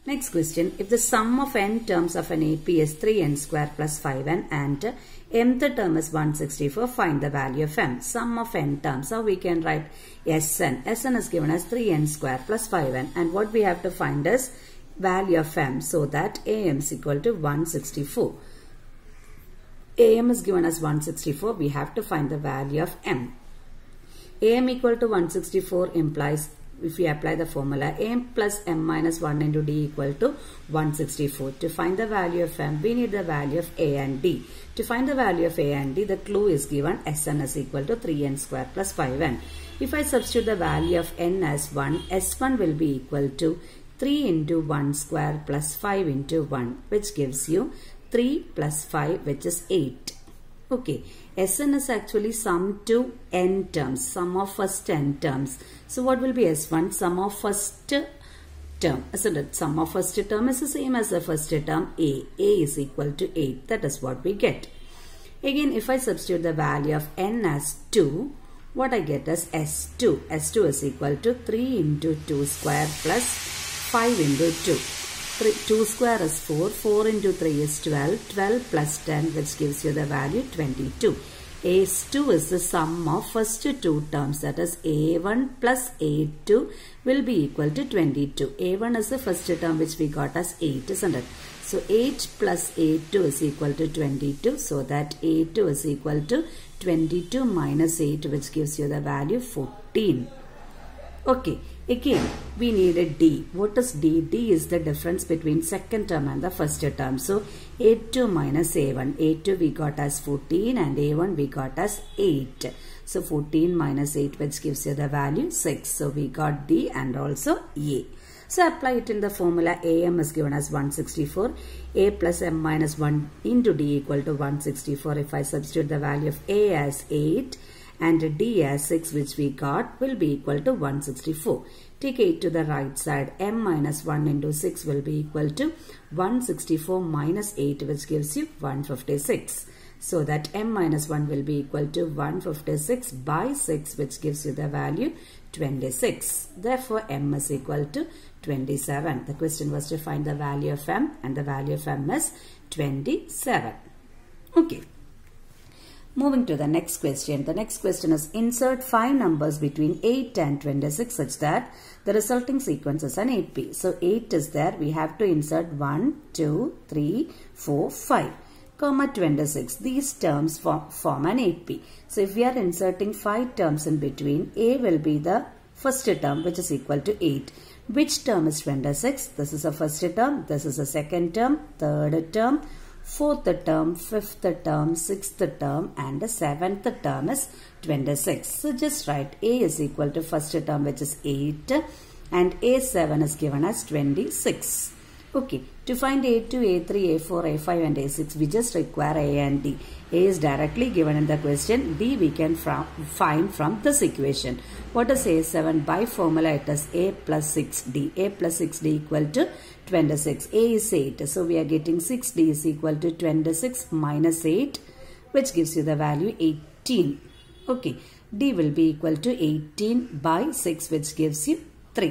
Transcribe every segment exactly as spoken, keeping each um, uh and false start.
Next question, if the sum of n terms of an A P is three n square plus five n and mth term is one hundred sixty-four, find the value of m. Sum of n terms, so we can write Sn. Sn is given as three n square plus five n, and what we have to find is value of m, so that am is equal to one hundred sixty-four. Am is given as one hundred sixty-four, we have to find the value of m. Am equal to one hundred sixty-four implies, if we apply the formula, m plus m minus one into d equal to one hundred sixty-four. To find the value of m, we need the value of a and d. To find the value of a and d, the clue is given, Sn is equal to three n square plus five n. If I substitute the value of n as one, S one will be equal to three into one square plus five into one, which gives you three plus five, which is eight. Okay, Sn is actually sum to n terms, sum of first n terms. So what will be S one? Sum of first term, isn't it? Sum of first term is the same as the first term, A. A is equal to eight. That is what we get. Again, if I substitute the value of n as two, what I get is S two. S two is equal to three into two square plus five into two. two square is four, four into three is twelve, twelve plus ten, which gives you the value twenty-two. A two is the sum of first two terms, that is A one plus A two will be equal to twenty-two. A one is the first term which we got as eight, isn't it? So eight plus A two is equal to twenty-two, so that A two is equal to twenty-two minus eight, which gives you the value fourteen. Okay, again we need a D. What is D? D is the difference between second term and the first term. So A two minus A one. A two we got as fourteen and A one we got as eight. So fourteen minus eight, which gives you the value six. So we got D and also A. So apply it in the formula. Am is given as one hundred sixty-four. A plus m minus one into D equal to one hundred sixty-four. If I substitute the value of A as eight and D as six, which we got, will be equal to one hundred sixty-four. Take eight to the right side. M minus one into six will be equal to one hundred sixty-four minus eight, which gives you one hundred fifty-six. So that m minus one will be equal to one hundred fifty-six by six, which gives you the value twenty-six. Therefore, m is equal to twenty-seven. The question was to find the value of m, and the value of m is twenty-seven. Okay. Moving to the next question. The next question is, insert five numbers between eight and twenty-six such that the resulting sequence is an A P. So eight is there. We have to insert one, two, three, four, five, comma twenty-six. These terms form, form an A P. So if we are inserting five terms in between, A will be the first term, which is equal to eight. Which term is twenty-six? This is a first term. This is a second term, third term, fourth term, fifth term, sixth term, and the seventh term is twenty-six. So just write A is equal to first term, which is eight, and A seven is given as twenty-six. Okay, to find A two, A three, A four, A five and A six, we just require A and D. A is directly given in the question. D we can from, find from this equation. What is A seven? By formula it is A plus six D. A plus six D equal to twenty-six. A is eight. So we are getting six D is equal to twenty-six minus eight, which gives you the value eighteen. Okay, D will be equal to eighteen by six, which gives you three.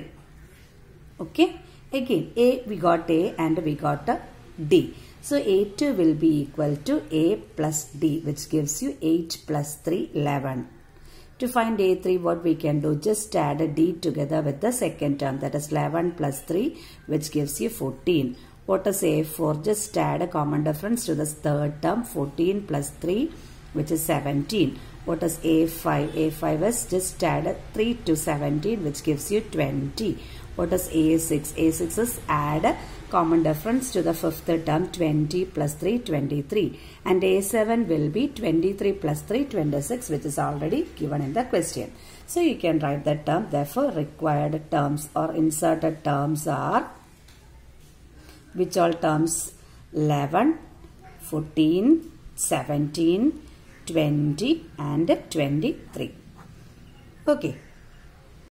Okay, again A, we got A and we got a D. So A two will be equal to A plus D, which gives you eight plus three, eleven. To find A three, what we can do, just add a D together with the second term, that is eleven plus three, which gives you fourteen. What is A four? Just add a common difference to this third term, fourteen plus three, which is seventeen. What is A five? A five is just add a three to seventeen, which gives you twenty. What is A six? A six is add a common difference to the fifth term, twenty plus three, twenty-three. And A seven will be twenty-three plus three, twenty-six, which is already given in the question. So you can write that term. Therefore, required terms or inserted terms are, which all terms? eleven, fourteen, seventeen, twenty and twenty-three. Okay.